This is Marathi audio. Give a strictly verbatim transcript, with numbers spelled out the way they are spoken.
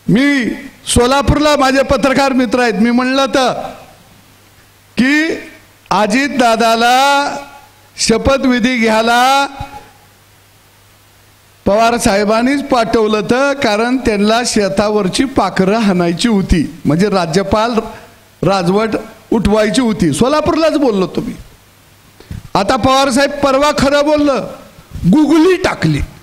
मी सोलापूरला माझे पत्रकार मित्र आहेत, मी म्हणलं तर की अजित दादाला शपथविधी घ्यायला पवार साहेबांनीच पाठवलं तर, कारण त्यांना शेतावरची पाखरं हाणायची होती, म्हणजे राज्यपाल राजवट उठवायची होती. सोलापूरलाच बोललो तुम्ही. आता पवार साहेब परवा खरं बोललं, गुगली टाकली.